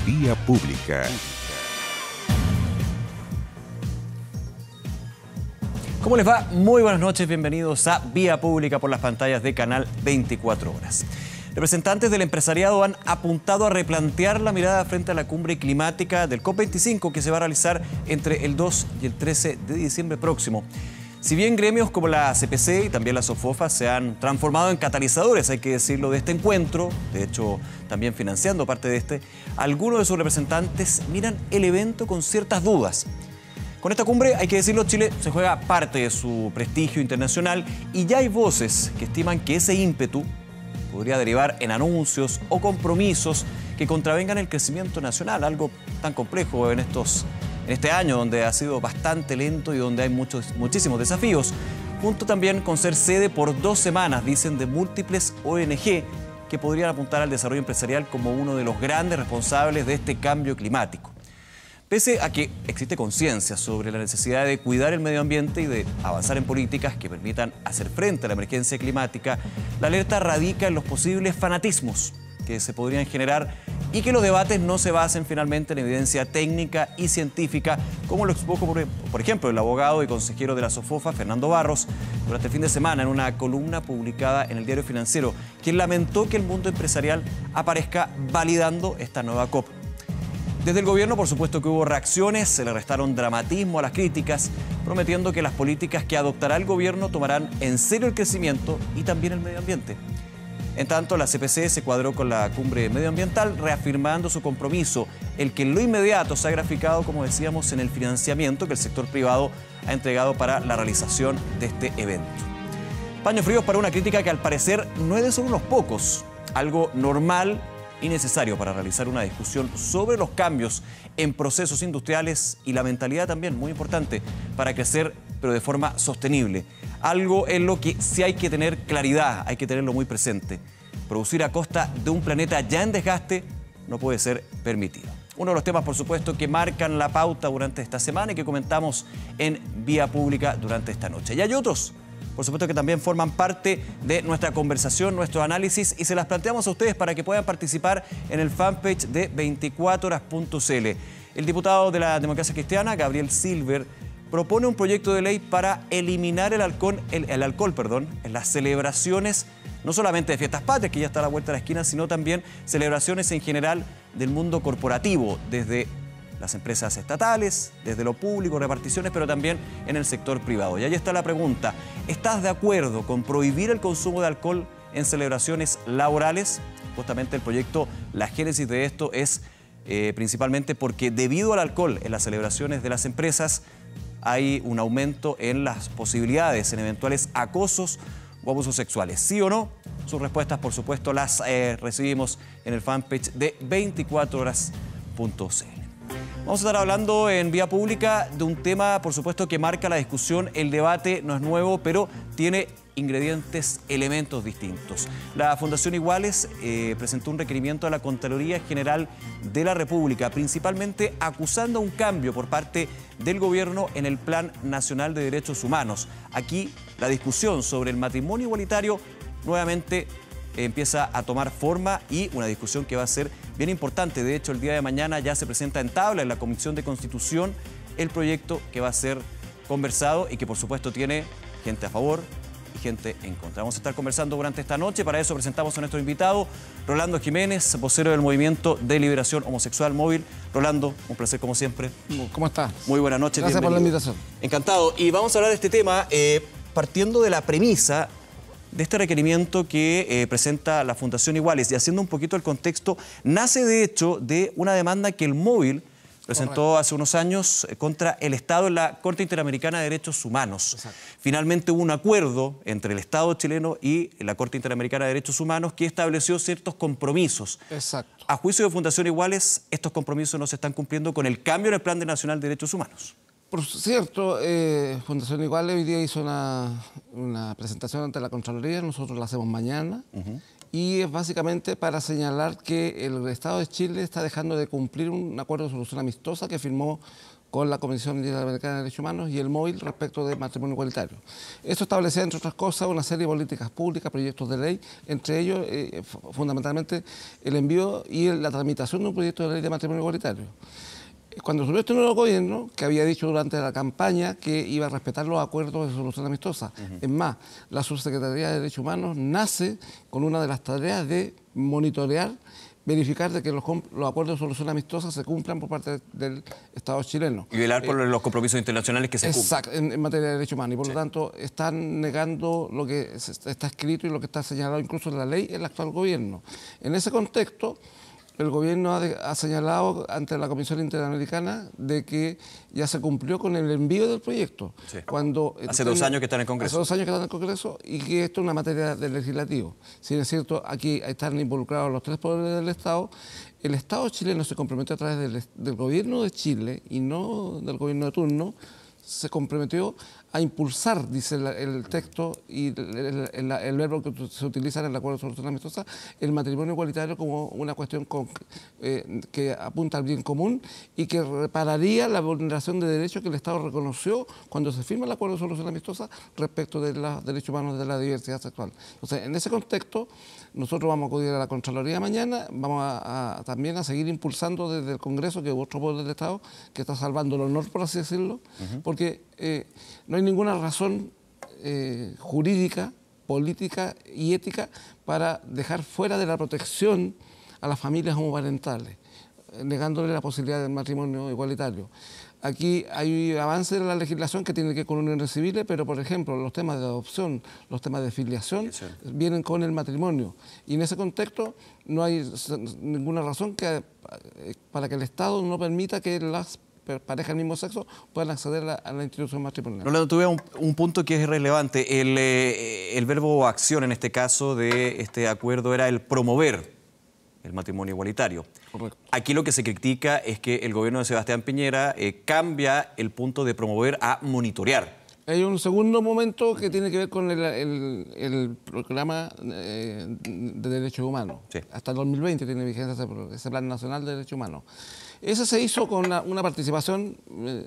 Vía Pública. ¿Cómo les va? Muy buenas noches, bienvenidos a Vía Pública por las pantallas de Canal 24 Horas. Representantes del empresariado han apuntado a replantear la mirada frente a la cumbre climática del COP25 que se va a realizar entre el 2 y el 13 de diciembre próximo. Si bien gremios como la CPC y también la SOFOFA se han transformado en catalizadores, hay que decirlo, de este encuentro, de hecho también financiando parte de este, algunos de sus representantes miran el evento con ciertas dudas. Con esta cumbre, hay que decirlo, Chile se juega parte de su prestigio internacional y ya hay voces que estiman que ese ímpetu podría derivar en anuncios o compromisos que contravengan el crecimiento nacional, algo tan complejo en este año donde ha sido bastante lento y donde hay muchísimos desafíos, junto también con ser sede por 2 semanas, dicen, de múltiples ONG que podrían apuntar al desarrollo empresarial como uno de los grandes responsables de este cambio climático. Pese a que existe conciencia sobre la necesidad de cuidar el medio ambiente y de avanzar en políticas que permitan hacer frente a la emergencia climática, la alerta radica en los posibles fanatismos que se podrían generar y que los debates no se basen finalmente en evidencia técnica y científica, como lo expuso, por ejemplo, el abogado y consejero de la SOFOFA, Fernando Barros, durante el fin de semana en una columna publicada en el Diario Financiero, quien lamentó que el mundo empresarial aparezca validando esta nueva COP. Desde el gobierno, por supuesto que hubo reacciones, se le restaron dramatismo a las críticas, prometiendo que las políticas que adoptará el gobierno tomarán en serio el crecimiento y también el medio ambiente. En tanto, la CPC se cuadró con la cumbre medioambiental, reafirmando su compromiso, el que en lo inmediato se ha graficado, como decíamos, en el financiamiento que el sector privado ha entregado para la realización de este evento. Paños fríos para una crítica que al parecer no es de solo unos pocos, algo normal y necesario para realizar una discusión sobre los cambios en procesos industriales y la mentalidad también, muy importante, para crecer, pero de forma sostenible. Algo en lo que sí hay que tener claridad, hay que tenerlo muy presente. Producir a costa de un planeta ya en desgaste no puede ser permitido. Uno de los temas, por supuesto, que marcan la pauta durante esta semana y que comentamos en Vía Pública durante esta noche. Y hay otros, por supuesto, que también forman parte de nuestra conversación, nuestro análisis, y se las planteamos a ustedes para que puedan participar en el fanpage de 24horas.cl. El diputado de la Democracia Cristiana, Gabriel Silver, propone un proyecto de ley para eliminar el alcohol en las celebraciones, no solamente de fiestas patrias, que ya está a la vuelta de la esquina, sino también celebraciones en general del mundo corporativo, desde las empresas estatales, desde lo público, reparticiones, pero también en el sector privado. Y ahí está la pregunta: ¿estás de acuerdo con prohibir el consumo de alcohol en celebraciones laborales? Justamente el proyecto, la génesis de esto es principalmente porque debido al alcohol en las celebraciones de las empresas hay un aumento en las posibilidades, en eventuales acosos o abusos sexuales. ¿Sí o no? Sus respuestas, por supuesto, las recibimos en el fanpage de 24horas.cl. Vamos a estar hablando en Vía Pública de un tema, por supuesto, que marca la discusión. El debate no es nuevo, pero tiene ingredientes, elementos distintos. La Fundación Iguales presentó un requerimiento a la Contraloría General de la República, principalmente acusando un cambio por parte del gobierno en el Plan Nacional de Derechos Humanos. Aquí la discusión sobre el matrimonio igualitario nuevamente empieza a tomar forma y una discusión que va a ser bien importante. De hecho, el día de mañana ya se presenta en tabla en la Comisión de Constitución el proyecto que va a ser conversado y que por supuesto tiene gente a favor y gente en contra. Vamos a estar conversando durante esta noche. Para eso presentamos a nuestro invitado, Rolando Jiménez, vocero del Movimiento de Liberación Homosexual Móvil. Rolando, un placer como siempre. ¿Cómo estás? Muy buenas noches. Gracias por la invitación. Encantado. Y vamos a hablar de este tema partiendo de la premisa de este requerimiento que presenta la Fundación Iguales y haciendo un poquito el contexto. Nace de hecho de una demanda que el Móvil presentó hace unos años contra el Estado en la Corte Interamericana de Derechos Humanos. Exacto. Finalmente hubo un acuerdo entre el Estado chileno y la Corte Interamericana de Derechos Humanos que estableció ciertos compromisos. Exacto. A juicio de Fundación Iguales, estos compromisos no se están cumpliendo con el cambio en el Plan Nacional de Derechos Humanos. Por cierto, Fundación Iguales hoy día hizo una presentación ante la Contraloría, nosotros la hacemos mañana, y es básicamente para señalar que el Estado de Chile está dejando de cumplir un acuerdo de solución amistosa que firmó con la Comisión Interamericana de Derechos Humanos y el móvil respecto del matrimonio igualitario. Esto establecía, entre otras cosas, una serie de políticas públicas, proyectos de ley, entre ellos, fundamentalmente, el envío y la tramitación de un proyecto de ley de matrimonio igualitario. Cuando subió este nuevo gobierno, que había dicho durante la campaña que iba a respetar los acuerdos de solución amistosa, es más, la Subsecretaría de Derechos Humanos nace con una de las tareas de monitorear, verificar de que los acuerdos de solución amistosa se cumplan por parte del Estado chileno. Y velar por los compromisos internacionales que se cumplan. Exacto, en materia de derechos humanos. Y por lo tanto, están negando lo que está escrito y lo que está señalado incluso en la ley el actual gobierno. En ese contexto, el gobierno ha señalado ante la Comisión Interamericana de que ya se cumplió con el envío del proyecto. Sí. Hace 2 años que está en el Congreso. Hace 2 años que está en el Congreso y que esto es una materia del legislativo. Si es cierto, aquí están involucrados los 3 poderes del Estado. El Estado chileno se comprometió a través del gobierno de Chile y no del gobierno de turno, se comprometió a impulsar, dice el texto y el verbo que se utiliza en el acuerdo de solución amistosa, el matrimonio igualitario como una cuestión que apunta al bien común y que repararía la vulneración de derechos que el Estado reconoció cuando se firma el acuerdo de solución amistosa respecto de los derechos humanos de la diversidad sexual. Entonces, en ese contexto, nosotros vamos a acudir a la Contraloría mañana, vamos también a seguir impulsando desde el Congreso, que es otro poder del Estado, que está salvando el honor, por así decirlo, porque no hay ninguna razón jurídica, política y ética para dejar fuera de la protección a las familias homoparentales, negándole la posibilidad del matrimonio igualitario. Aquí hay avances en la legislación que tienen que ver con uniones civiles, pero, por ejemplo, los temas de adopción, los temas de filiación, vienen con el matrimonio. Y en ese contexto no hay ninguna razón para que el Estado no permita que las parejas del mismo sexo puedan acceder a la institución matrimonial. Rolando, tuve un punto que es relevante. El verbo acción en este caso de este acuerdo era el promover el matrimonio igualitario. Correcto. Aquí lo que se critica es que el gobierno de Sebastián Piñera cambia el punto de promover a monitorear. Hay un segundo momento que tiene que ver con el programa de derechos humanos. Sí. Hasta el 2020 tiene vigencia ese Plan Nacional de Derechos Humanos. Ese se hizo con una participación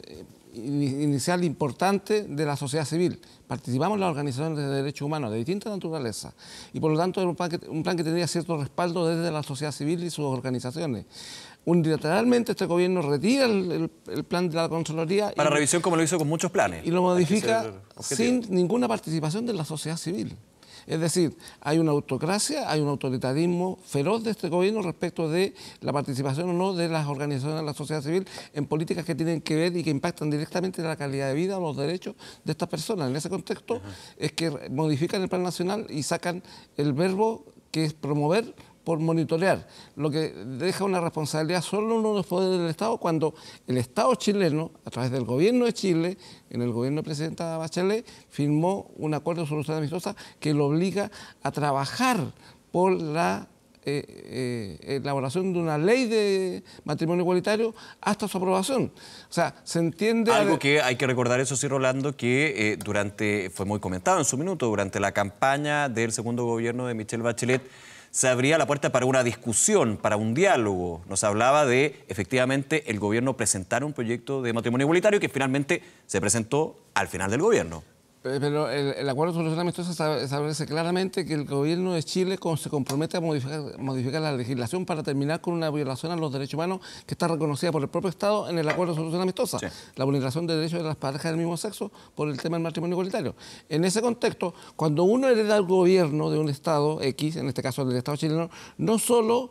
inicial importante de la sociedad civil. Participamos en las organizaciones de derechos humanos de distinta naturaleza y por lo tanto era un plan que tenía cierto respaldo desde la sociedad civil y sus organizaciones. Unilateralmente este gobierno retira el plan de la Contraloría Para revisión, como lo hizo con muchos planes. Y lo modifica sin ninguna participación de la sociedad civil. Es decir, hay una autocracia, hay un autoritarismo feroz de este gobierno respecto de la participación o no de las organizaciones de la sociedad civil en políticas que tienen que ver y que impactan directamente en la calidad de vida o los derechos de estas personas. En ese contexto es que modifican el plan nacional y sacan el verbo que es promover por monitorear, lo que deja una responsabilidad solo en uno de los poderes del Estado cuando el Estado chileno, a través del gobierno de Chile, en el gobierno de la presidenta Bachelet, firmó un acuerdo de solución amistosa que lo obliga a trabajar por la elaboración de una ley de matrimonio igualitario hasta su aprobación. O sea, se entiende... Algo que hay que recordar, eso sí, Rolando, que fue muy comentado en su minuto, durante la campaña del segundo gobierno de Michelle Bachelet, se abría la puerta para una discusión, para un diálogo. Nos hablaba de, efectivamente, el gobierno presentar un proyecto de matrimonio igualitario que finalmente se presentó al final del gobierno. Pero el acuerdo de solución amistosa establece claramente que el gobierno de Chile se compromete a modificar la legislación para terminar con una violación a los derechos humanos que está reconocida por el propio Estado en el acuerdo de solución amistosa. Sí. La vulneración de derechos de las parejas del mismo sexo por el tema del matrimonio igualitario. En ese contexto, cuando uno hereda el gobierno de un Estado X, en este caso del Estado chileno, no solo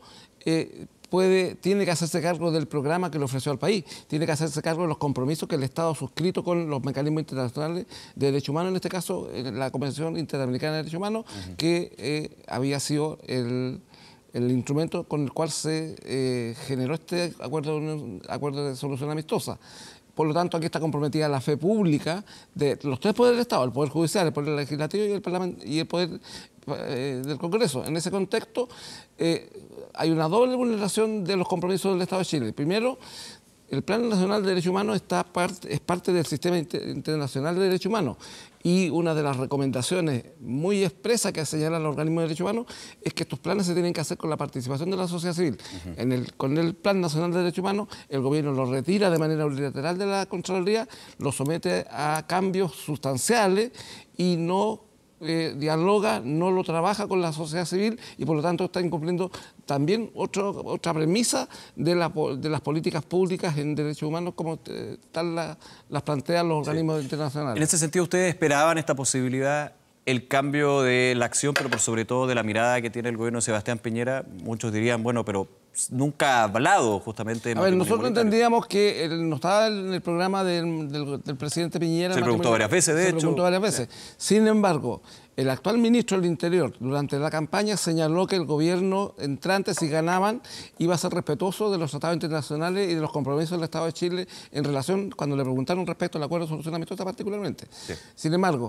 tiene que hacerse cargo del programa que le ofreció al país, tiene que hacerse cargo de los compromisos que el Estado ha suscrito con los mecanismos internacionales de derechos humanos, en este caso la Convención Interamericana de Derechos Humanos, que había sido el instrumento con el cual se generó este acuerdo de solución amistosa. Por lo tanto, aquí está comprometida la fe pública de los 3 poderes del Estado, el Poder Judicial, el Poder Legislativo y el Parlamento, y el Poder del Congreso. En ese contexto, hay una doble vulneración de los compromisos del Estado de Chile. Primero, el Plan Nacional de Derechos Humanos es parte del Sistema Internacional de Derechos Humanos, y una de las recomendaciones muy expresas que señalan los organismos de derechos humanos es que estos planes se tienen que hacer con la participación de la sociedad civil. Con el Plan Nacional de Derechos Humanos, el gobierno lo retira de manera unilateral de la Contraloría, lo somete a cambios sustanciales y no dialoga, no lo trabaja con la sociedad civil, y por lo tanto está incumpliendo también otra premisa de las políticas públicas en derechos humanos como tal las plantean los organismos internacionales. En ese sentido, ¿ustedes esperaban esta posibilidad, el cambio de la acción, pero por sobre todo de la mirada que tiene el gobierno de Sebastián Piñera? Muchos dirían, bueno, pero nunca ha hablado justamente de... A ver, nosotros entendíamos que no estaba en el programa del presidente Piñera. Se preguntó varias veces, de hecho. Se preguntó varias veces. Sin embargo, el actual ministro del Interior, durante la campaña, señaló que el gobierno entrante, si ganaban, iba a ser respetuoso de los tratados internacionales y de los compromisos del Estado de Chile en relación, cuando le preguntaron respecto al acuerdo de solución amistosa particularmente. Sí. Sin embargo,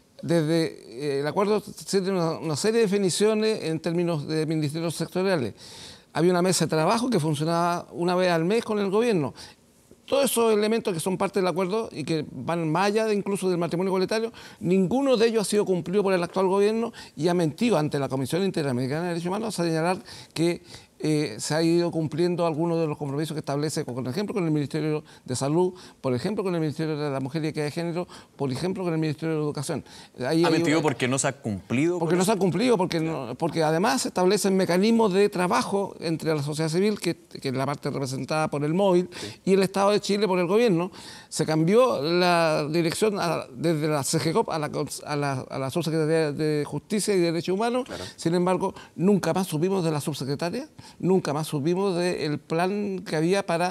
desde el acuerdo tiene una serie de definiciones en términos de ministerios sectoriales. Había una mesa de trabajo que funcionaba una vez al mes con el gobierno. Todos esos elementos que son parte del acuerdo y que van más allá incluso del matrimonio igualitario, ninguno de ellos ha sido cumplido por el actual gobierno, y ha mentido ante la Comisión Interamericana de Derechos Humanos a señalar que se ha ido cumpliendo algunos de los compromisos que establece, por ejemplo, con el Ministerio de Salud, por ejemplo, con el Ministerio de la Mujer y Equidad de Género, por ejemplo, con el Ministerio de Educación. ¿Ha mentido porque no se ha cumplido? Porque no se ha cumplido, porque además se establecen mecanismos de trabajo entre la sociedad civil, que es la parte representada por el móvil, y el Estado de Chile por el gobierno. Se cambió la dirección desde la CGCOP a la Subsecretaría de Justicia y Derechos Humanos. Claro. Sin embargo, nunca más supimos de la subsecretaria, nunca más supimos del plan que había para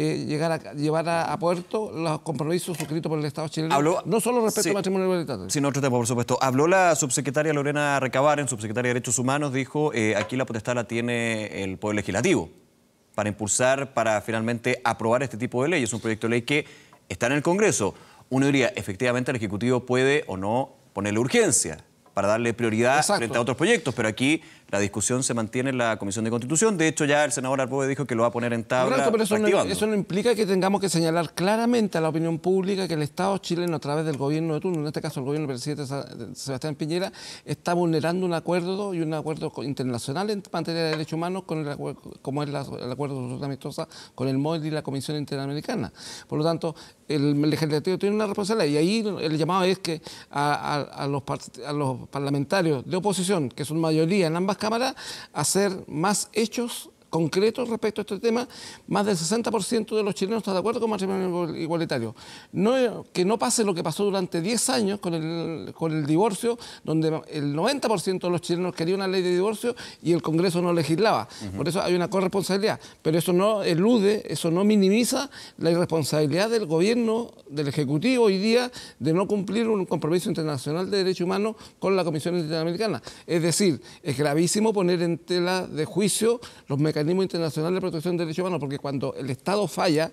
llevar a puerto los compromisos suscritos por el Estado chileno. No solo respecto al matrimonio igualitario. Sino otro tema, por supuesto. Habló la subsecretaria Lorena Recabarren, subsecretaria de Derechos Humanos, dijo aquí la potestad la tiene el Poder Legislativo para impulsar, para finalmente aprobar este tipo de leyes. Es un proyecto de ley que está en el Congreso. Uno diría, efectivamente, el Ejecutivo puede o no ponerle urgencia para darle prioridad frente a otros proyectos, pero aquí la discusión se mantiene en la Comisión de Constitución. De hecho, ya el senador Arbode dijo que lo va a poner en tabla. Correcto, pero eso no implica que tengamos que señalar claramente a la opinión pública que el Estado chileno, a través del gobierno de turno, en este caso el gobierno del presidente Sebastián Piñera, está vulnerando un acuerdo internacional en materia de derechos humanos, como es el acuerdo de solución amistosa con el MOED y la Comisión Interamericana. Por lo tanto, el legislativo tiene una responsabilidad, y ahí el llamado es que a los parlamentarios de oposición, que son mayoría en ambas cámaras, hacer más hechos concretos respecto a este tema. Más del 60% de los chilenos está de acuerdo con matrimonio igualitario. Que no pase lo que pasó durante 10 años con el divorcio, donde el 90% de los chilenos quería una ley de divorcio y el Congreso no legislaba. Por eso hay una corresponsabilidad. Pero eso no elude, eso no minimiza la irresponsabilidad del gobierno, del Ejecutivo hoy día, de no cumplir un compromiso internacional de derechos humanos con la Comisión Interamericana. Es decir, es gravísimo poner en tela de juicio los mecanismos internacionales de protección de derechos humanos, porque cuando el Estado falla,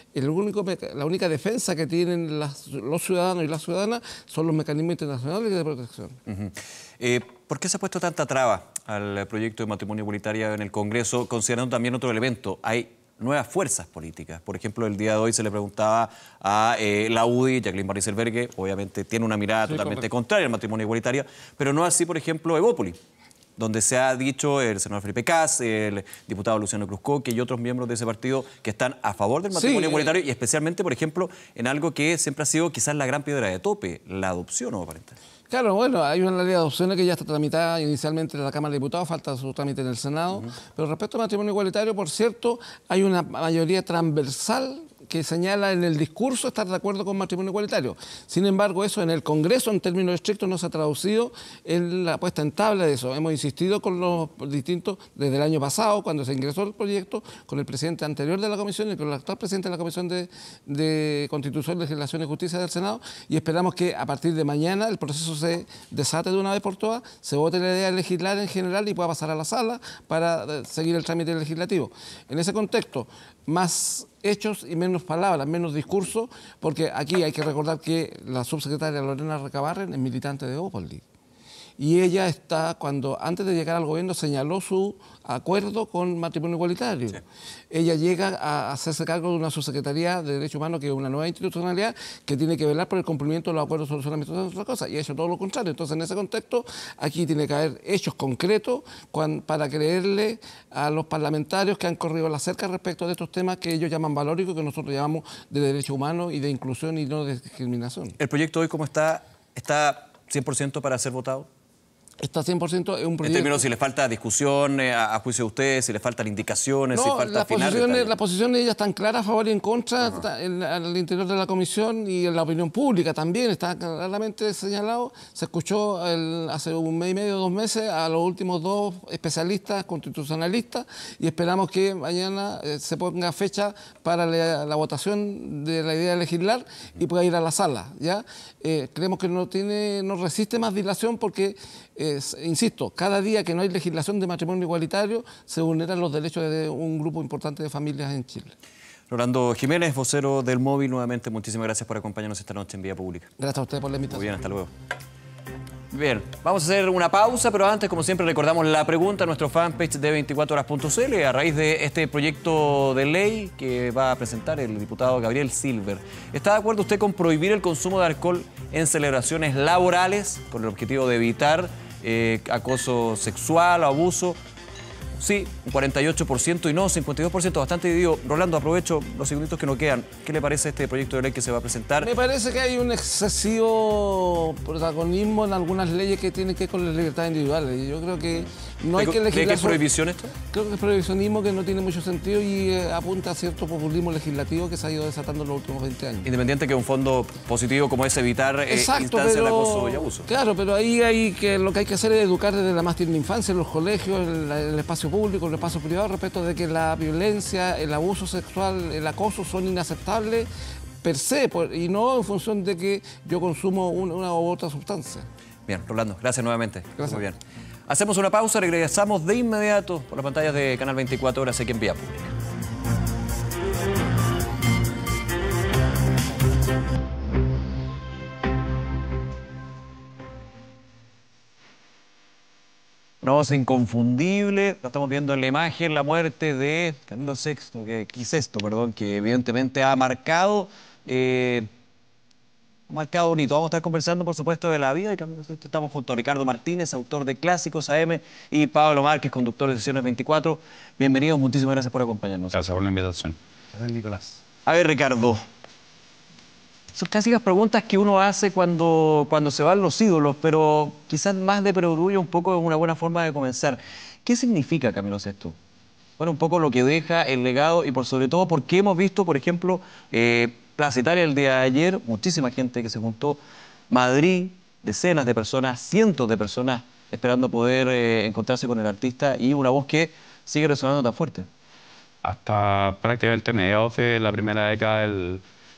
la única defensa que tienen los ciudadanos y las ciudadanas son los mecanismos internacionales de protección. ¿Por qué se ha puesto tanta traba al proyecto de matrimonio igualitario en el Congreso, considerando también otro elemento? Hay nuevas fuerzas políticas. Por ejemplo, el día de hoy se le preguntaba a la UDI, Jacqueline Van Rysselberghe, que obviamente tiene una mirada totalmente contraria al matrimonio igualitario, pero no así, por ejemplo, Evópolis, donde se ha dicho el senador Felipe Kast, el diputado Luciano Cruzcoque y otros miembros de ese partido que están a favor del matrimonio igualitario, y especialmente, por ejemplo, en algo que siempre ha sido quizás la gran piedra de tope, la adopción homoparental. Claro, bueno, hay una ley de adopciones que ya está tramitada inicialmente en la Cámara de Diputados, falta su trámite en el Senado, pero respecto al matrimonio igualitario, por cierto, hay una mayoría transversal que señala en el discurso estar de acuerdo con matrimonio igualitario. Sin embargo, eso en el Congreso, en términos estrictos, no se ha traducido en la puesta en tabla de eso. Hemos insistido con los distintos, desde el año pasado, cuando se ingresó el proyecto, con el presidente anterior de la Comisión y con el actual presidente de la Comisión de Constitución, Legislación y Justicia del Senado, y esperamos que a partir de mañana el proceso se desate de una vez por todas, se vote la idea de legislar en general y pueda pasar a la sala para seguir el trámite legislativo. En ese contexto, más hechos y menos palabras, menos discurso, porque aquí hay que recordar que la subsecretaria Lorena Recabarren es militante de Evópolis. y ella está, antes de llegar al gobierno, señaló su acuerdo con matrimonio igualitario. Sí. Ella llega a hacerse cargo de una subsecretaría de Derechos Humanos, que es una nueva institucionalidad que tiene que velar por el cumplimiento de los acuerdos sobre la administración de otras cosas, y ha hecho todo lo contrario. Entonces, en ese contexto, aquí tiene que haber hechos concretos para creerle a los parlamentarios que han corrido la cerca respecto de estos temas que ellos llaman valóricos, que nosotros llamamos de derechos humanos y de inclusión y no de discriminación. ¿El proyecto hoy cómo está? ¿Está 100% para ser votado? Está 100%, es un proyecto... En términos si le falta discusión a juicio de ustedes, si le faltan indicaciones, si falta afinar... Las posiciones de ellas están claras, a favor y en contra, al interior de la comisión y en la opinión pública también está claramente señalado. Se escuchó hace un mes y medio, 2 meses, a los últimos 2 especialistas constitucionalistas, y esperamos que mañana se ponga fecha para la votación de la idea de legislar y pueda ir a la sala, ¿ya? Creemos que no resiste más dilación porque... insisto, cada día que no hay legislación de matrimonio igualitario se vulneran los derechos de un grupo importante de familias en Chile. Rolando Jiménez, vocero del Móvil, nuevamente muchísimas gracias por acompañarnos esta noche en Vía Pública. Gracias a ustedes por la invitación. Muy bien, hasta luego. Bien, vamos a hacer una pausa, pero antes, como siempre, recordamos la pregunta a nuestro fanpage de 24horas.cl a raíz de este proyecto de ley que va a presentar el diputado Gabriel Silver. ¿Está de acuerdo usted con prohibir el consumo de alcohol en celebraciones laborales con el objetivo de evitar acoso sexual o abuso? Sí, un 48% y no, 52%, bastante dividido. Rolando, aprovecho los segunditos que nos quedan. ¿Qué le parece este proyecto de ley que se va a presentar? Me parece que hay un excesivo protagonismo en algunas leyes que tienen que ver con las libertades individuales. Yo creo que no hay que legislar... ¿Cree que es prohibición esto? Creo que es prohibicionismo que no tiene mucho sentido y apunta a cierto populismo legislativo que se ha ido desatando en los últimos 20 años. Independiente que un fondo positivo como es evitar instancias de acoso y abuso. Claro, pero ahí lo que hay que hacer es educar desde la más tierna infancia, en los colegios, en el espacio público, en el espacio privado, respecto de que la violencia, el abuso sexual, el acoso son inaceptables per se, y no en función de que yo consumo una u otra sustancia. Bien, Rolando, gracias nuevamente. Gracias. Muy bien. Hacemos una pausa, regresamos de inmediato por las pantallas de Canal 24 Horas aquí en Vía Pública. Una voz inconfundible, lo estamos viendo en la imagen, la muerte de Camilo VI, que evidentemente ha marcado un hito. Vamos a estar conversando, por supuesto, de la vida de Camilo VI. Estamos junto a Ricardo Martínez, autor de Clásicos AM, y Pablo Márquez, conductor de Sesiones 24. Bienvenidos, muchísimas gracias por acompañarnos. Gracias por la invitación. Gracias, Nicolás. A ver, Ricardo, son clásicas preguntas que uno hace cuando se van los ídolos, pero quizás más de perogrullo un poco es una buena forma de comenzar. ¿Qué significa Camilo VI? Bueno, un poco lo que deja, el legado y por sobre todo porque hemos visto, por ejemplo, Plaza Italia el día de ayer, muchísima gente que se juntó, Madrid, decenas de personas, cientos de personas esperando poder encontrarse con el artista y una voz que sigue resonando tan fuerte. Hasta prácticamente mediados de la primera década del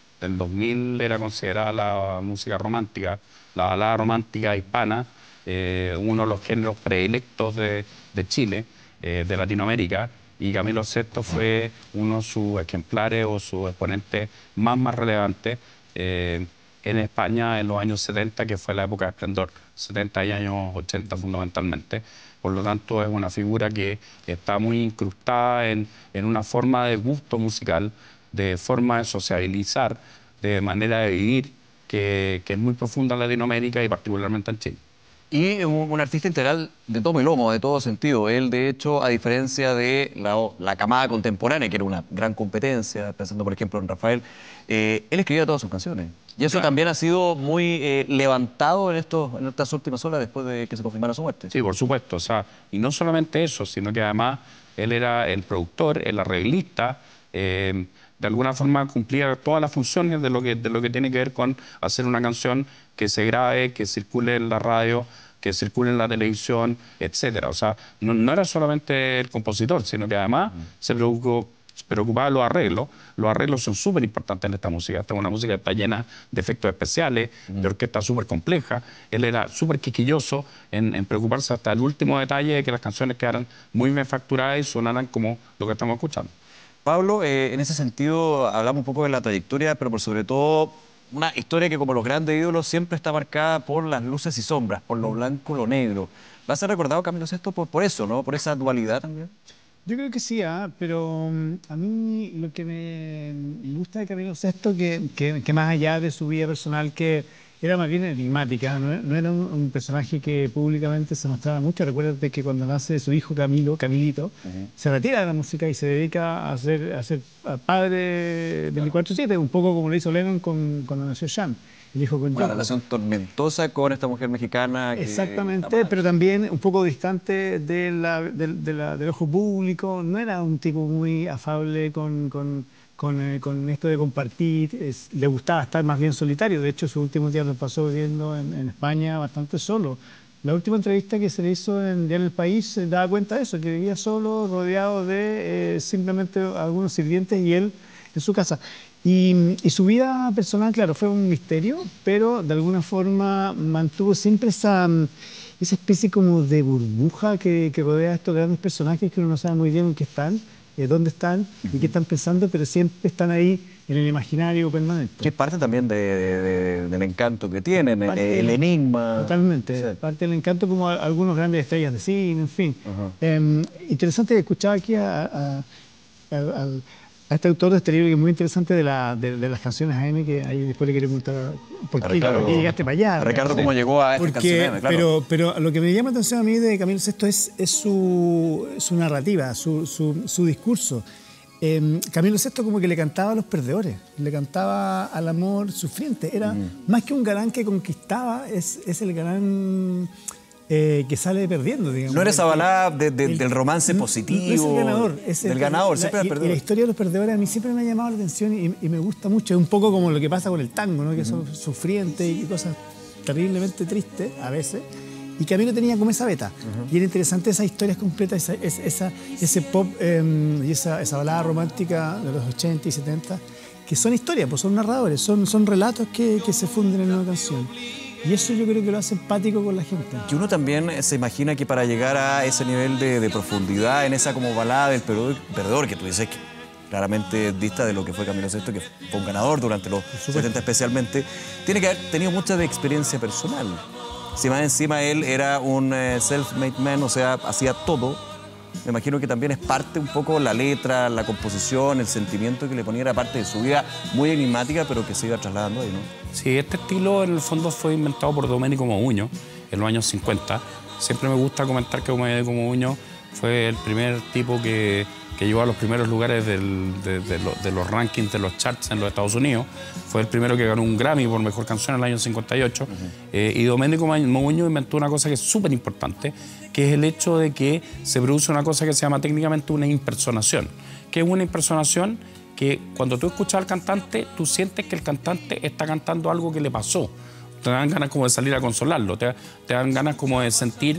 2000 era considerada la música romántica, la balada romántica hispana, uno de los géneros predilectos de Chile, de Latinoamérica, y Camilo VI fue uno de sus ejemplares o sus exponentes más relevantes en España en los años 70, que fue la época de esplendor, 70 y años 80 fundamentalmente. Por lo tanto, es una figura que está muy incrustada en una forma de gusto musical, de forma de sociabilizar, de manera de vivir, que es muy profunda en Latinoamérica y particularmente en Chile. Y un artista integral de tomo y lomo, de todo sentido. Él, de hecho, a diferencia de la camada contemporánea, que era una gran competencia, pensando, por ejemplo, en Rafael, él escribía todas sus canciones. Y eso también ha sido muy levantado en estas últimas horas después de que se confirmara su muerte. Sí, por supuesto. O sea, y no solamente eso, sino que además él era el productor, el arreglista, de alguna forma cumplía todas las funciones de lo que tiene que ver con hacer una canción que se grabe, que circule en la radio, que circule en la televisión, etcétera. O sea, no era solamente el compositor, sino que además se preocupaba de los arreglos. Los arreglos son súper importantes en esta música. Esta es una música que está llena de efectos especiales, de orquesta súper compleja. Él era súper quisquilloso en preocuparse hasta el último detalle de que las canciones quedaran muy bien facturadas y sonaran como lo que estamos escuchando. Pablo, en ese sentido, hablamos un poco de la trayectoria, pero por sobre todo una historia que, como los grandes ídolos, siempre está marcada por las luces y sombras, por lo blanco y lo negro. ¿Va a ser recordado Camilo Sesto por eso, ¿no? Por esa dualidad también? Yo creo que sí, pero a mí lo que me gusta de Camilo Sesto, que más allá de su vida personal, que era más bien enigmática, no era un personaje que públicamente se mostraba mucho. Recuérdate que cuando nace su hijo Camilito, se retira de la música y se dedica a ser padre 24/7, un poco como lo hizo Lennon cuando nació Sean, el hijo con Una Yoko. relación tormentosa con esta mujer mexicana. Exactamente, pero también un poco distante del ojo público. No era un tipo muy afable con esto de compartir. Le gustaba estar más bien solitario. De hecho, sus últimos días los pasó viviendo en España bastante solo. La última entrevista que se le hizo en El País se daba cuenta de eso, que vivía solo, rodeado de simplemente algunos sirvientes y él en su casa. Y su vida personal, claro, fue un misterio, pero de alguna forma mantuvo siempre esa especie como de burbuja que rodea a estos grandes personajes que uno no sabe muy bien en qué están, dónde están y qué están pensando, pero siempre están ahí en el imaginario permanente. Que es parte también del encanto que tienen, el enigma. Totalmente, Sí. parte del encanto, como algunos grandes estrellas de cine, en fin. Interesante escuchar aquí a este autor de este libro, que es muy interesante, de las canciones AM, que ahí después le quiero preguntar por qué llegaste para allá. A Ricardo, ¿cómo llegó a esta canción AM? Claro. Pero lo que me llama la atención a mí de Camilo Sesto es su narrativa, su discurso. Camilo Sesto como que le cantaba a los perdedores, le cantaba al amor sufriente. Era más que un galán que conquistaba, es el galán que sale perdiendo, digamos. No era esa balada del romance positivo. No es el ganador. Del ganador, siempre el perdedor. Y la historia de los perdedores a mí siempre me ha llamado la atención y me gusta mucho. Es un poco como lo que pasa con el tango, ¿no? Que son sufrientes y cosas terriblemente tristes a veces. Y Camilo tenía como esa beta. Y era interesante esas historias completas, ese pop y esa balada romántica de los 80 y 70, que son historias, pues son narradores, son relatos que se funden en una canción. Y eso yo creo que lo hace empático con la gente. Que uno también se imagina que para llegar a ese nivel de profundidad en esa como balada del perdedor, que tú dices que claramente dista de lo que fue Camilo Sesto, que fue un ganador durante los 70 especialmente, tiene que haber tenido mucha de experiencia personal. Si más encima él era un self-made man, o sea, hacía todo, me imagino que también es parte un poco la letra, la composición, el sentimiento que le ponía, era parte de su vida muy enigmática, pero que se iba trasladando ahí, ¿no? Sí, este estilo en el fondo fue inventado por Domenico Modugno en los años 50. Siempre me gusta comentar que Domenico Modugno fue el primer tipo que llegó a los primeros lugares de los rankings de los charts en los Estados Unidos. Fue el primero que ganó un Grammy por mejor canción en el año 58. Y Domenico Modugno inventó una cosa que es súper importante, que es el hecho de que se produce una cosa que se llama técnicamente una impersonación. ¿Qué es una impersonación? Que cuando tú escuchas al cantante, tú sientes que el cantante está cantando algo que le pasó. Te dan ganas como de salir a consolarlo, te dan ganas como de sentir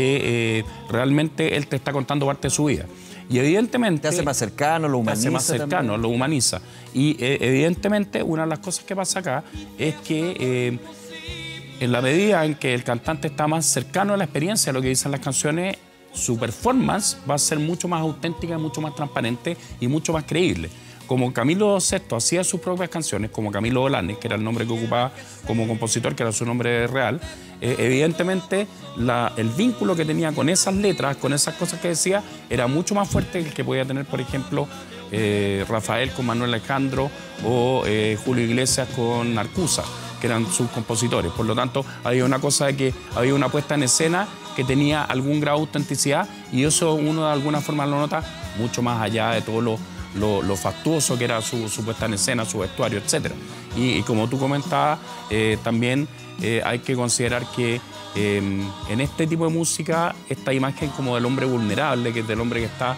que realmente él te está contando parte de su vida. Y evidentemente... Te hace más cercano, lo humaniza. Te hace más cercano, también. Lo humaniza. Y evidentemente una de las cosas que pasa acá es que en la medida en que el cantante está más cercano a la experiencia de lo que dicen las canciones, su performance va a ser mucho más auténtica, mucho más transparente y mucho más creíble. Como Camilo Sesto hacía sus propias canciones, como Camilo Olanes, que era el nombre que ocupaba como compositor, que era su nombre real, evidentemente el vínculo que tenía con esas letras, con esas cosas que decía, era mucho más fuerte que el que podía tener, por ejemplo, Rafael con Manuel Alejandro o Julio Iglesias con Arcusa, que eran sus compositores. Por lo tanto, había una cosa de que había una puesta en escena que tenía algún grado de autenticidad y eso uno de alguna forma lo nota mucho más allá de todo lo factuoso que era su puesta en escena, su vestuario, etc. Y como tú comentabas, también hay que considerar que en este tipo de música, esta imagen como del hombre vulnerable, que es del hombre que está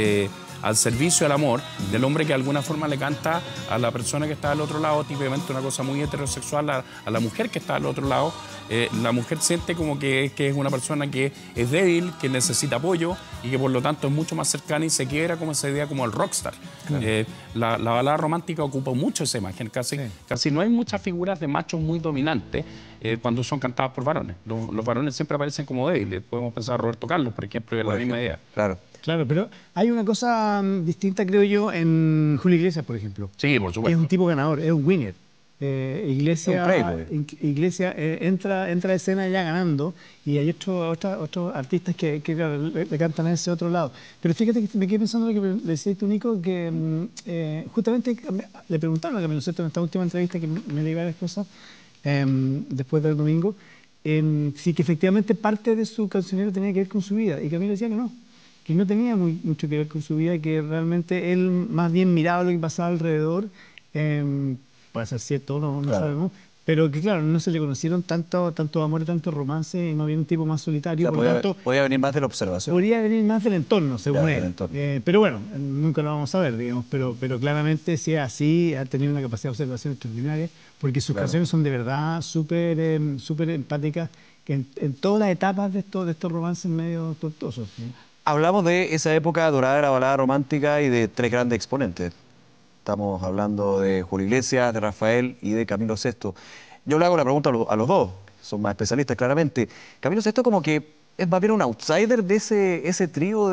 al servicio del amor, del hombre que de alguna forma le canta a la persona que está del otro lado, típicamente una cosa muy heterosexual, a la mujer que está del otro lado. La mujer siente como que es una persona que es débil, que necesita apoyo y que por lo tanto es mucho más cercana y se quiebra como esa idea como el rockstar. Claro. La balada romántica ocupa mucho esa imagen, casi no hay muchas figuras de machos muy dominantes cuando son cantadas por varones. Los varones siempre aparecen como débiles. Podemos pensar a Roberto Carlos, por ejemplo, y la misma idea. Claro. Claro, pero hay una cosa distinta, creo yo, en Julio Iglesias, por ejemplo. Sí, por supuesto. Es un tipo ganador, es un winner. Iglesia, Un playboy. Iglesia entra a escena ya ganando y hay otros artistas claro, le cantan a ese otro lado. Pero fíjate que me quedé pensando lo que le decía tú, Nico, que justamente le preguntaron a Camilo Sesto en esta última entrevista que me leí varias cosas después del domingo, si que efectivamente parte de su cancionero tenía que ver con su vida y Camilo decía que no tenía mucho que ver con su vida, que realmente él más bien miraba lo que pasaba alrededor. Puede ser cierto, no Claro. sabemos, pero que claro, no se le conocieron tanto amor y tanto romance, y más bien un tipo más solitario, O sea, por lo tanto, podía venir más de la observación. podría venir más del entorno, según Ya, él. del entorno. Pero bueno, nunca lo vamos a ver, digamos, pero claramente si es así, ha tenido una capacidad de observación extraordinaria, porque sus Claro. canciones son de verdad súper empáticas, que en todas las etapas de estos romances medio tortuosos. ¿Sí? Hablamos de esa época dorada de la balada romántica y de tres grandes exponentes. Estamos hablando de Julio Iglesias, de Rafael y de Camilo Sesto. Yo le hago la pregunta a los dos, son más especialistas claramente. Camilo Sesto como que es más bien un outsider de ese trío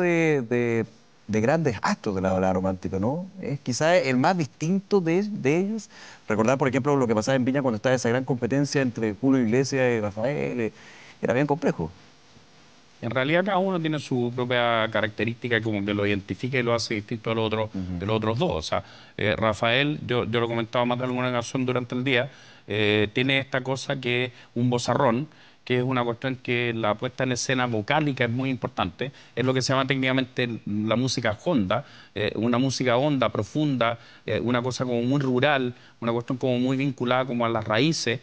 de grandes actos de la balada romántica, ¿no? Es quizás el más distinto de ellos. Recordar, por ejemplo, lo que pasaba en Viña cuando estaba esa gran competencia entre Julio Iglesias y Rafael. Era bien complejo. En realidad cada uno tiene su propia característica y como que lo identifica y lo hace distinto de los otros dos. O sea, Rafael, yo lo he comentado más de alguna ocasión durante el día, tiene esta cosa que es un vozarrón, que es una cuestión que la puesta en escena vocálica es muy importante. Es lo que se llama técnicamente la música honda, una música honda, profunda, una cosa como muy rural, una cuestión como muy vinculada como a las raíces.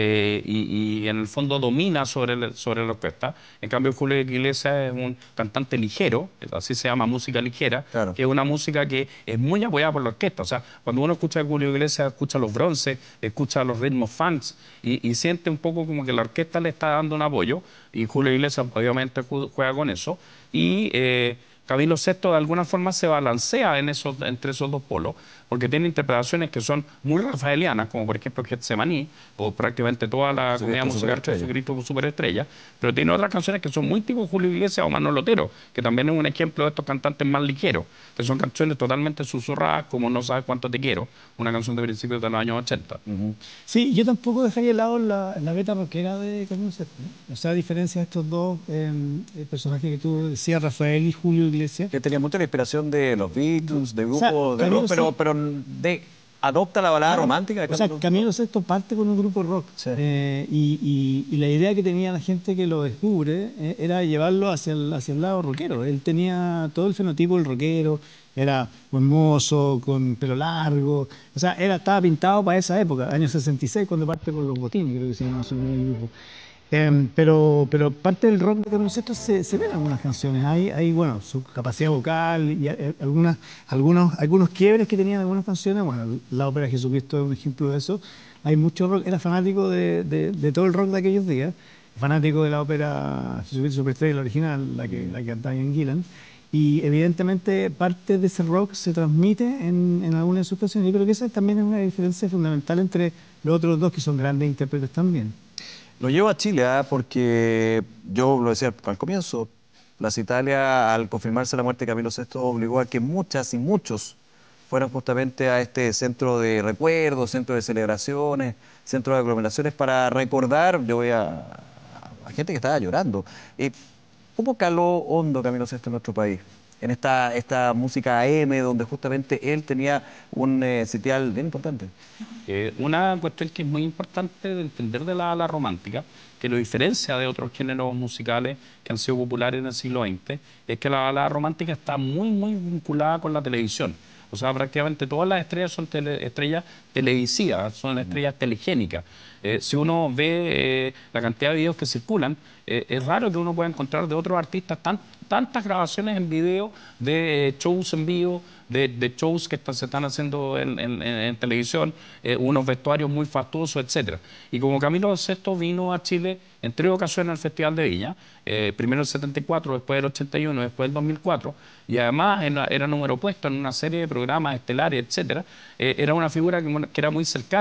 Y en el fondo domina sobre la orquesta. En cambio, Julio Iglesias es un cantante ligero, así se llama música ligera, Claro. que es una música que es muy apoyada por la orquesta. O sea, cuando uno escucha a Julio Iglesias, escucha los bronces, escucha los ritmos funks y siente un poco como que la orquesta le está dando un apoyo y Julio Iglesias obviamente juega con eso. Y Camilo Sesto de alguna forma se balancea entre esos dos polos, porque tiene interpretaciones que son muy rafaelianas, como por ejemplo Getsemaní, o prácticamente toda la comedia musical de Jesucristo Superestrella, pero tiene otras canciones que son muy tipo Julio Iglesias o Manolo Otero, que también es un ejemplo de estos cantantes más ligeros, que son canciones totalmente susurradas, como No sabes cuánto te quiero, una canción de principios de los años 80. Sí, yo tampoco dejaría de lado la beta rockera de Camilo Sesto, ¿no? O sea, a diferencia de estos dos personajes que tú decías, Rafael y Julio Iglesias. Que tenía mucha la inspiración de los Beatles, de O sea, grupos de Camilo rock, pero adopta la balada romántica. O sea, Camilo Sesto parte con un grupo rock Sí. y la idea que tenía la gente que lo descubre era llevarlo hacia el lado rockero. Él tenía todo el fenotipo del rockero, era buen mozo, con pelo largo, o sea, estaba pintado para esa época, años 66, cuando parte con los Botines, creo que se llama su grupo. Pero parte del rock de Camilo Sesto se ve en algunas canciones. Hay bueno, su capacidad vocal y algunos quiebres que tenía en algunas canciones. Bueno, la ópera Jesucristo es un ejemplo de eso. Hay mucho rock. Era fanático de todo el rock de aquellos días. Fanático de la ópera Jesucristo Superestrella, la original, la que cantaba Ian Gillan. Y evidentemente parte de ese rock se transmite en algunas de sus canciones. Yo creo que esa también es una diferencia fundamental entre los otros dos, que son grandes intérpretes también. Lo llevo a Chile, porque yo lo decía al comienzo, Plaza Italia, al confirmarse la muerte de Camilo VI, obligó a que muchas y muchos fueran justamente a este centro de recuerdos, centro de celebraciones, centro de aglomeraciones para recordar, a gente que estaba llorando. ¿Cómo caló hondo Camilo VI en nuestro país? En esta música AM, donde justamente él tenía un sitial bien importante. Una cuestión que es muy importante de entender de la romántica, que lo diferencia de otros géneros musicales que han sido populares en el siglo XX, es que la romántica está muy vinculada con la televisión. O sea, prácticamente todas las estrellas son estrellas televisivas, son estrellas telegénicas. Si uno ve la cantidad de videos que circulan, es raro que uno pueda encontrar de otros artistas tantas grabaciones en video de shows en vivo, de shows que se están haciendo en televisión, unos vestuarios muy fastuosos, etc. Y como Camilo VI vino a Chile en 3 ocasiones al Festival de Viña, primero el 74, después el 81, después el 2004, y además era número puesto en una serie de programas estelares, etc., era una figura que era muy cercana.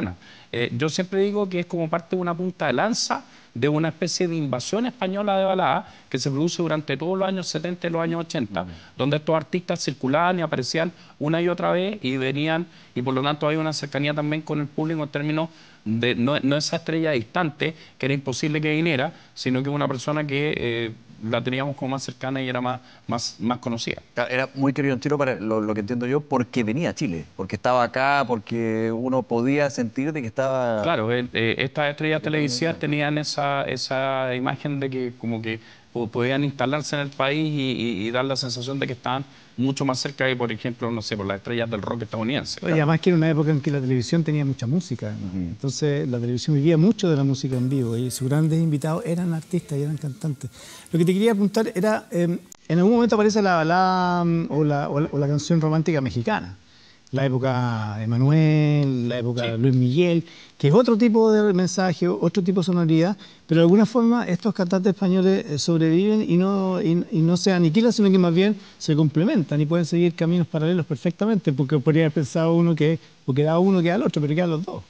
yo siempre digo que es como parte de una punta de lanza de una especie de invasión española de balada que se produce durante todos los años 70 y los años 80, donde estos artistas circulaban y aparecían una y otra vez y venían, y por lo tanto hay una cercanía también con el público en términos de no esa estrella distante que era imposible que viniera, sino que una persona que la teníamos como más cercana y era más conocida. Era muy querido en Chile, para lo que entiendo yo, porque venía a Chile, porque estaba acá, porque uno podía sentir de que estaba... Claro, estas estrellas televisivas tenían esa imagen de que como que podían instalarse en el país y dar la sensación de que estaban mucho más cerca que, por ejemplo, no sé, por las estrellas del rock estadounidense. Y además que era una época en que la televisión tenía mucha música, ¿no? Entonces la televisión vivía mucho de la música en vivo y sus grandes invitados eran artistas y eran cantantes. Lo que te quería preguntar era, en algún momento aparece la balada o la canción romántica mexicana. La época de Manuel, la época de Luis Miguel, que es otro tipo de mensaje, otro tipo de sonoridad, pero de alguna forma estos cantantes españoles sobreviven y no se aniquilan, sino que más bien se complementan y pueden seguir caminos paralelos perfectamente, porque podría haber pensado uno que o queda uno queda el otro, pero quedan los dos.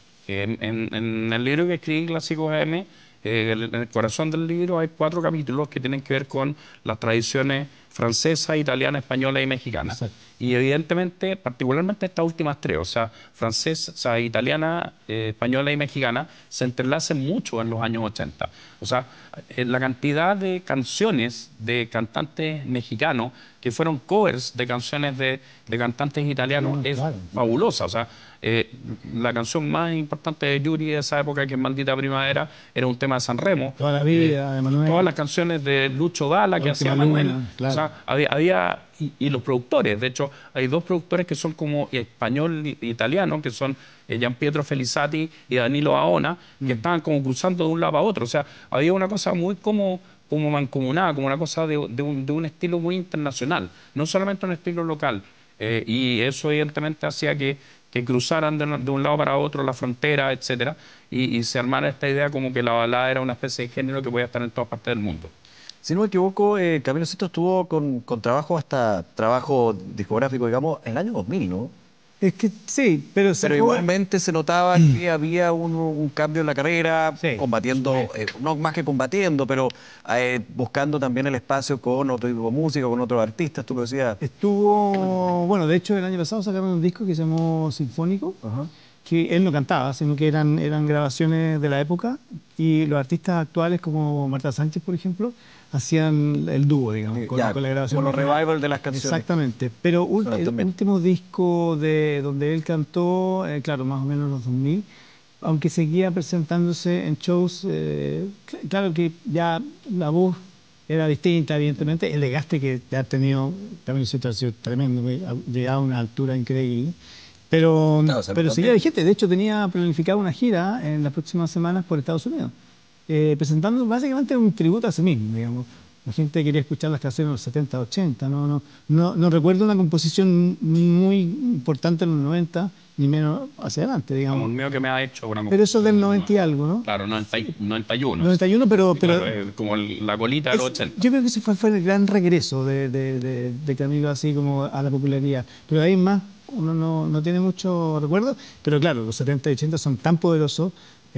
En el libro que escribí, Clásicos AM, en el corazón del libro hay 4 capítulos que tienen que ver con las tradiciones francesa, italiana, española y mexicana. Exacto. Y evidentemente, particularmente estas últimas 3, o sea, francesa, italiana, española y mexicana, se entrelacen mucho en los años 80. O sea, la cantidad de canciones de cantantes mexicanos que fueron covers de canciones de cantantes italianos es fabulosa. O sea, la canción más importante de Yuri de esa época, que es Maldita Primavera, era un tema de San Remo. Toda la vida de Manuel. Todas las canciones de Lucho Dalla que hacía Manuel. Claro. O sea, había y los productores. De hecho, hay 2 productores que son como español e italiano, que son Gian Pietro Felizati y Danilo Aona, que estaban como cruzando de un lado a otro. O sea, había una cosa muy como mancomunada, como una cosa de un estilo muy internacional, no solamente un estilo local. Y eso evidentemente hacía que cruzaran de un lado para otro la frontera, etcétera, y se armara esta idea como que la balada era una especie de género que podía estar en todas partes del mundo. Si no me equivoco, Camilo Sesto estuvo con trabajo hasta trabajo discográfico, digamos, en el año 2000, ¿no? Es que sí, pero Igualmente se notaba que había un cambio en la carrera, Sí, combatiendo, no más que combatiendo, pero buscando también el espacio con otro tipo de música, con otros artistas, tú lo decías. estuvo, bueno, de hecho el año pasado sacaron un disco que se llamó Sinfónico, que él no cantaba, sino que eran grabaciones de la época y los artistas actuales como Marta Sánchez, por ejemplo, hacían el dúo, digamos, con la grabación. Con los revival de las canciones. Exactamente, pero el último disco donde él cantó, claro, más o menos en los 2000, aunque seguía presentándose en shows, claro que ya la voz era distinta, evidentemente, el desgaste que ha tenido, también ha sido tremendo, llegaba a una altura increíble. Pero seguía vigente. De hecho, tenía planificada una gira en las próximas semanas por Estados Unidos, presentando básicamente un tributo a sí mismo, digamos. La gente quería escuchar las canciones de los 70, 80. No recuerdo una composición muy importante en los 90, ni menos hacia adelante, digamos. Como el mío que me ha hecho una. Pero eso es del 90 y algo, ¿no? Claro, 91. 91, pero Claro, como la colita de los 80. Yo creo que ese fue el gran regreso de Camilo así como a la popularidad. Pero ahí más uno no tiene mucho recuerdo, pero claro, los 70 y 80 son tan poderosos.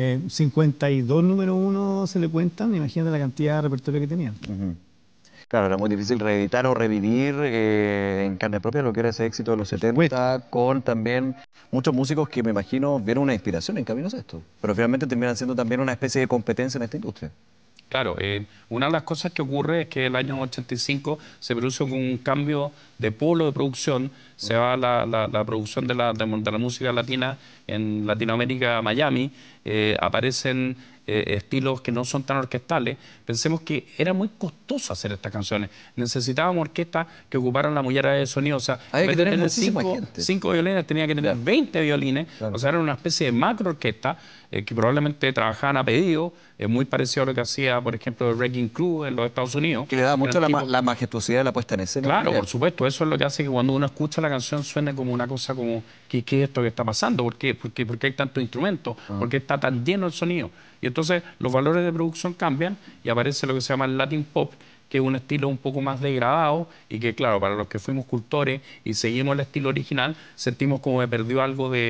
52 número 1 se le cuentan, imagínate la cantidad de repertorio que tenían. Claro, era muy difícil reeditar o revivir en carne propia lo que era ese éxito de los 70, con también muchos músicos que me imagino vieron una inspiración en Camilo Sesto, pero finalmente terminan siendo también una especie de competencia en esta industria. Claro, una de las cosas que ocurre es que el año 85 se produce un cambio de polo de producción, se va la producción de la música latina en Latinoamérica, Miami, aparecen estilos que no son tan orquestales. Pensemos que era muy costoso hacer estas canciones. Necesitábamos orquestas que ocuparan la mollera de sonido. O sea, hay que tener cinco violines, tenía que tener 20 violines. Claro. O sea, era una especie de macro orquesta que probablemente trabajaban a pedido, muy parecido a lo que hacía, por ejemplo, el Wrecking Crew en los Estados Unidos. Que le da mucho la majestuosidad de la puesta en escena. Claro, por supuesto. Eso es lo que hace que cuando uno escucha la canción suene como una cosa como, ¿qué es esto que está pasando? ¿Por qué hay tantos instrumentos? ¿Por qué está tan lleno el sonido? Y entonces los valores de producción cambian y aparece lo que se llama el Latin Pop, que es un estilo un poco más degradado y que, claro, para los que fuimos cultores y seguimos el estilo original, sentimos como que perdió algo de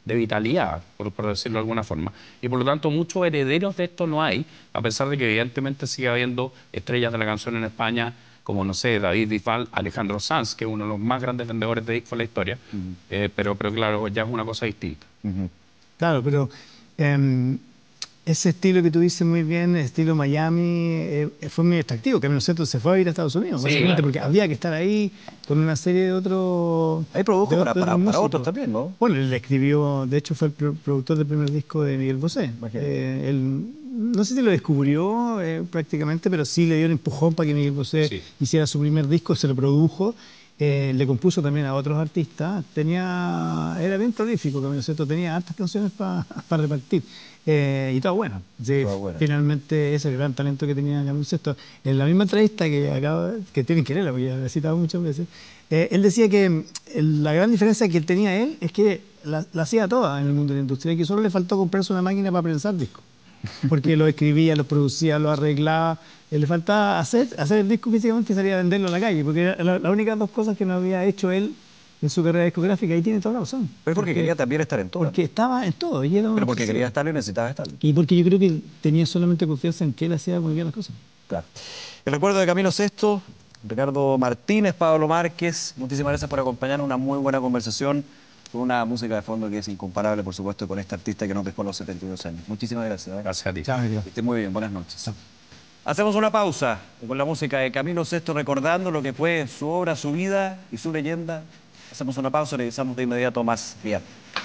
de vitalidad, por decirlo de alguna forma. Y por lo tanto, muchos herederos de esto no hay, a pesar de que evidentemente sigue habiendo estrellas de la canción en España, como, no sé, David Bisbal, Alejandro Sanz, que es uno de los más grandes vendedores de discos de la historia, pero claro, ya es una cosa distinta. Claro, pero ese estilo que tú dices muy bien, estilo Miami, fue muy atractivo. Camilo Sesto se fue a vivir a Estados Unidos, Sí, básicamente, claro. porque había que estar ahí con una serie de otros... Ahí produjo de para músicos. otros también, ¿no? Bueno, él escribió, de hecho fue el productor del primer disco de Miguel Bosé. Él, no sé si lo descubrió prácticamente, pero sí le dio un empujón para que Miguel Bosé hiciera su primer disco, se lo produjo. Le compuso también a otros artistas. Era bien prolífico, Camilo Sesto, tenía hartas canciones para repartir. Y todo bueno. Sí, finalmente ese gran talento que tenía Camilo Sesto. En la misma entrevista que tienen que leerla, porque ya la he citado muchas veces, él decía que la gran diferencia que tenía él es que la hacía toda en el mundo de la industria y que solo le faltó comprarse una máquina para prensar discos. Porque lo escribía, lo producía, lo arreglaba. Le faltaba hacer el disco físicamente y salir a venderlo a la calle, porque eran las únicas dos cosas que no había hecho él en su carrera discográfica. Ahí tiene toda la razón. Pero porque quería también estar en todo. Porque estaba en todo. Y era Pero porque quería estarlo y necesitaba estarlo. Y porque yo creo que tenía solamente confianza en que él hacía muy bien las cosas. Claro. El recuerdo de Camilo Sesto, Ricardo Martínez, Pablo Márquez, muchísimas gracias por acompañarnos, una muy buena conversación con una música de fondo que es incomparable, por supuesto, con este artista que nos dejó a los 72 años. Muchísimas gracias. Gracias a ti. Chao, Que esté muy bien, buenas noches. Hacemos una pausa con la música de Camilo Sesto, recordando lo que fue su obra, su vida y su leyenda. Hacemos una pausa y regresamos de inmediato más bien.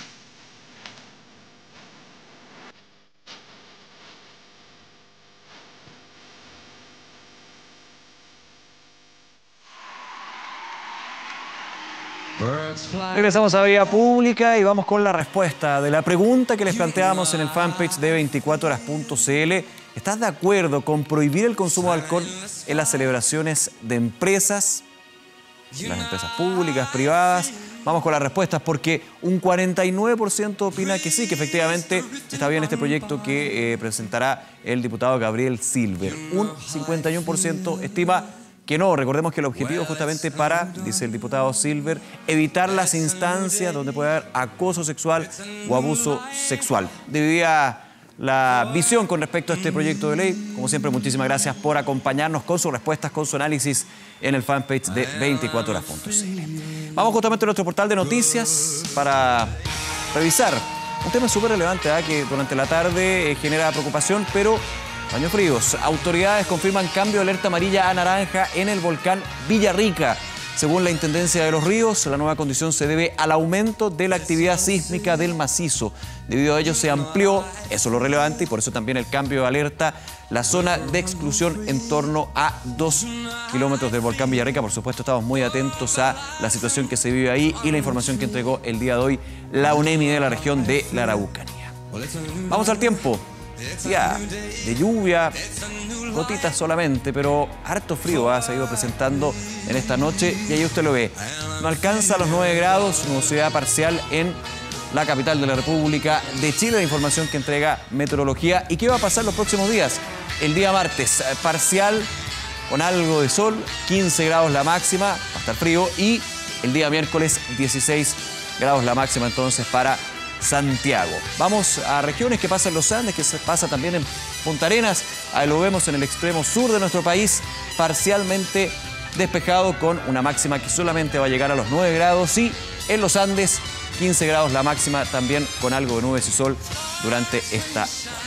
Regresamos a Vía Pública y vamos con la respuesta de la pregunta que les planteamos en el fanpage de 24horas.cl. ¿Estás de acuerdo con prohibir el consumo de alcohol en las celebraciones de empresas? Las empresas públicas, privadas. Vamos con las respuestas porque un 49% opina que sí, que efectivamente está bien este proyecto que presentará el diputado Gabriel Silver. Un 51% estima que no. Recordemos que el objetivo es justamente para, dice el diputado Silver, evitar las instancias donde puede haber acoso sexual o abuso sexual. Dividida la visión con respecto a este proyecto de ley. Como siempre, muchísimas gracias por acompañarnos con sus respuestas, con su análisis en el fanpage de 24horas.cl. Vamos justamente a nuestro portal de noticias para revisar un tema súper relevante que durante la tarde genera preocupación, pero baños fríos. Autoridades confirman cambio de alerta amarilla a naranja en el volcán Villarrica. Según la Intendencia de los Ríos, la nueva condición se debe al aumento de la actividad sísmica del macizo. Debido a ello se amplió, eso es lo relevante, y por eso también el cambio de alerta, la zona de exclusión en torno a 2 kilómetros del volcán Villarrica. Por supuesto, estamos muy atentos a la situación que se vive ahí y la información que entregó el día de hoy la UNEMI de la región de la Araucanía. Vamos al tiempo. Día de lluvia, gotitas solamente, pero harto frío se ha ido presentando en esta noche y ahí usted lo ve. No alcanza los 9 grados, nubosidad parcial en la capital de la República de Chile, la información que entrega Meteorología. ¿Y qué va a pasar los próximos días? El día martes, parcial con algo de sol, 15 grados la máxima, va a estar frío, y el día miércoles 16 grados la máxima entonces para Santiago. Vamos a regiones que pasa en los Andes, que se pasa también en Punta Arenas. Ahí lo vemos en el extremo sur de nuestro país, parcialmente despejado con una máxima que solamente va a llegar a los 9 grados, y en los Andes 15 grados la máxima, también con algo de nubes y sol durante esta jornada.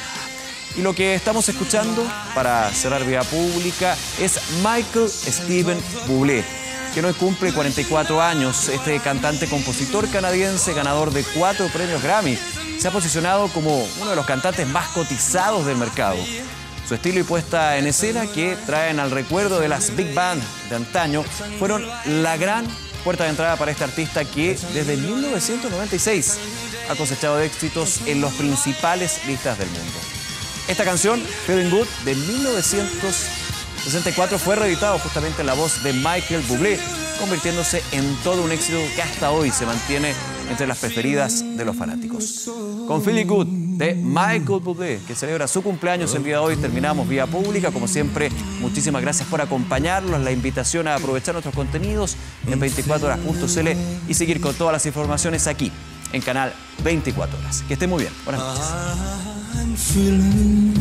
Y lo que estamos escuchando para cerrar Vía Pública es Michael Steven Bublé, que hoy cumple 44 años. Este cantante, compositor canadiense, ganador de 4 premios Grammy, se ha posicionado como uno de los cantantes más cotizados del mercado. Su estilo y puesta en escena, que traen al recuerdo de las big band de antaño, fueron la gran puerta de entrada para este artista que desde 1996 ha cosechado éxitos en los principales listas del mundo. Esta canción, Feeling Good, de 1964, fue reeditado justamente en la voz de Michael Bublé, convirtiéndose en todo un éxito que hasta hoy se mantiene entre las preferidas de los fanáticos. Con Feeling Good de Michael Bublé, que celebra su cumpleaños el día de hoy, terminamos Vía Pública. Como siempre, muchísimas gracias por acompañarnos. La invitación a aprovechar nuestros contenidos en 24horas.cl y seguir con todas las informaciones aquí en Canal 24 Horas. Que esté muy bien. Buenas noches. I'm feeling